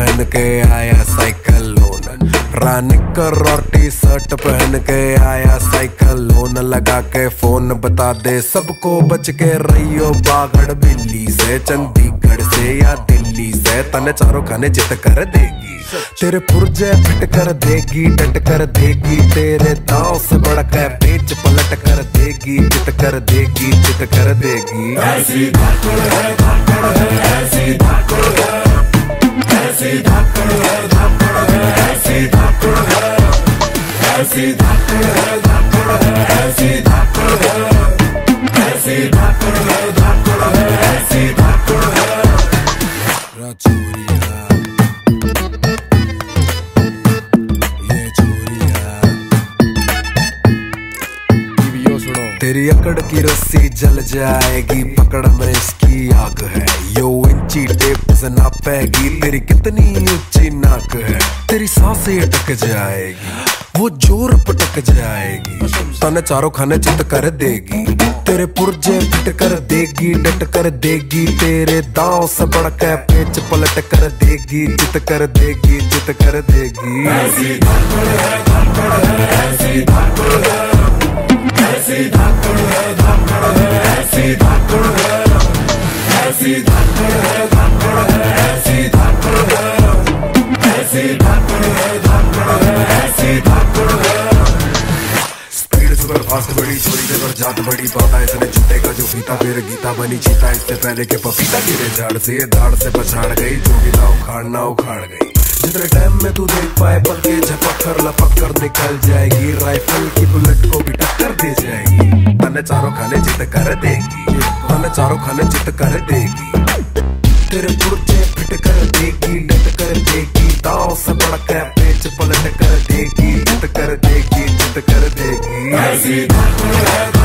पहन के आया साइकिल लोन, रानिकर और टी शर्ट पहन के आया साइकिल लोन, लगा के फोन बता दे सबको बच के रहियो बागड़ बिल्ली से, चंडीगढ़ से या दिल्ली से, तने चारों खाने चित कर देगी, तेरे पुर्जे फिट कर देगी, डट कर देगी, तेरे दांव से बढ़कर पेच पलट कर देगी, चित कर देगी, चित कर देगी। ऐसी धाकड़ है, धाकड़ है, ऐसी धाकड़ है, ऐसी धाकड़ है, धाकड़ है, ऐसी धाकड़ है, ऐसी धाकड़ है, धाकड़ है, ऐसी धाकड़ है, ऐसी धाकड़ है, धाकड़ है, ऐसी धाकड़ है। तेरी अकड़ की रस्सी जल जाएगी, पकड़ में इसकी आग है, यो इंची टेप से नापेगी, तेरी कितनी ऊंची नाक है, तेरी सांसें अटक जाएगी, वो जोर पटक जाएगी, तने चारों खाने चित कर देगी, तेरे पुर्जे फिट कर देगी, डट कर देगी, तेरे दांव से बढ़कर पेच पलट कर देगी, चित कर देगी, चित कर देगी। ऐसी धाकड़ है, धाकड़ है, ऐसी धाकड़ है, ऐसी धाकड़ है, धाकड़ है, ऐसी धाकड़ है, ऐसी धाकड़ है, धाकड़ है, ऐसी धाकड़ है, ऐसी धाकड़ है, धाकड़ है, ऐसी धाकड़ है। स्पीड सुपर फास्ट बड़ी चोरी से पर जात बड़ी पाता, इसने जूते का जो फीता फिर गीता बनी चीता, इससे पहले के पपीता गिरे झाड़ से, ये दाढ़ से पछाड़ गई, जो गिला उखाड़ना उखाड़ गई, जितने टाइम में तू देख पाए पल के झपक कर लपक कर निकल जाएगी, राइफल की बुलेट को भी टक्कर दे जाएगी, तने चारों खाने चित कर देगी, तने चारों खाने चित कर देगी, तेरे पुर्जे फिट कर देगी, डट कर देगी, दांव से बढ़कर पेच पलट कर देगी, चित कर देगी, चित कर देगी। ऐसी धाकड़ है।